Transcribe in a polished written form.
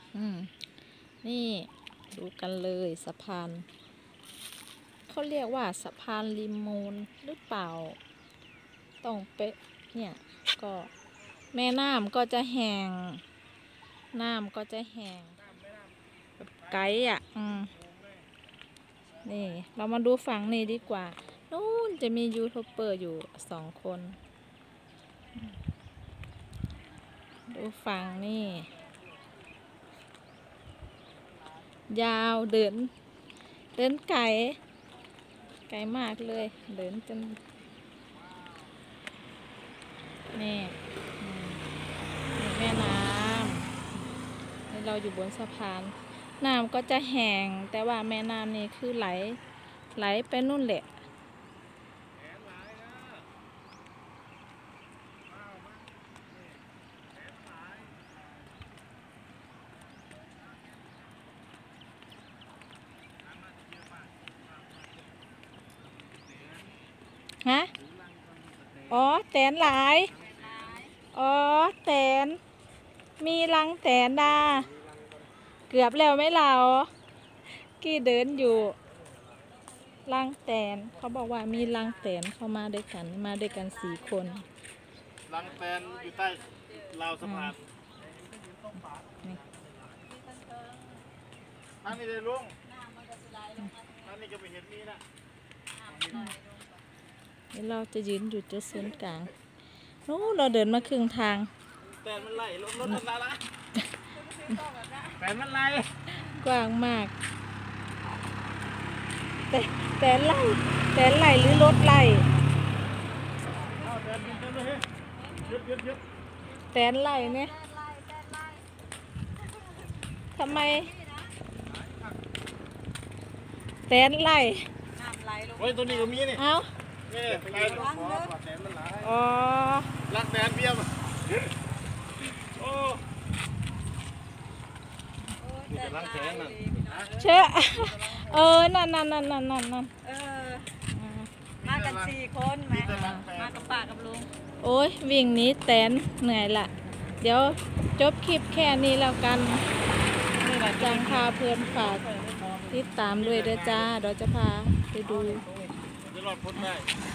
นี่ดูกันเลยสะพานเขาเรียกว่าสะพานริมมูลหรือเปล่าต้องเป๊ะเนี่ยก็แม่น้ำก็จะแห้งน้ำก็จะแห้งแบบไกลอ่ะนี่เรามาดูฝั่งนี้ดีกว่านู่นจะมียูทูบเบอร์อยู่2 คนดูฝั่งนี่ยาวเดินไกลมากเลยเดินจนนี่แม่น้ำนี่เราอยู่บนสะพานน้ำก็จะแห้งแต่ว่าแม่น้ำนี่คือไหลไปนู่นแหละฮะอ๋อแตนหลายอ๋อแตนมีรังแตนดาเกือบแล้วไหมเรากี่เดินอยู่รังแตนเขาบอกว่ามีรังแตนเข้ามาด้วยกัน4 คนรังแตนอยู่ใต้ราวสะพานทางนี้เลยลุงทางนี้ก็ไม่เห็นมีนะนี่เราจะยืนอยู่จุดศูนย์กลางนู้นเราเดินมาครึ่งทางแตนมันไหลรถอะไรละแตนมันไหลกว้างมากแต่ไล่หรือรถไล่แตนไล่เนี่ยทำไมแตนไล่โอ้ยตัวนี้ก็มีนี่เอ้านี่แตนมันไหลอ๋อรักแตนเบี้ยมโอ้นี่แต่รังแตนน่ะเชื่อนั่นมากัน4 คนไหมมากับป้ากับลุงโอ้ยวิ่งหนีแตนเหนื่อยละเดี๋ยวจบคลิปแค่นี้แล้วกันนี่แหละจังพาเพื่อนฝากติดตามด้วยเด้อจ้าเราจะพาไปดูจะรอดพ้นได้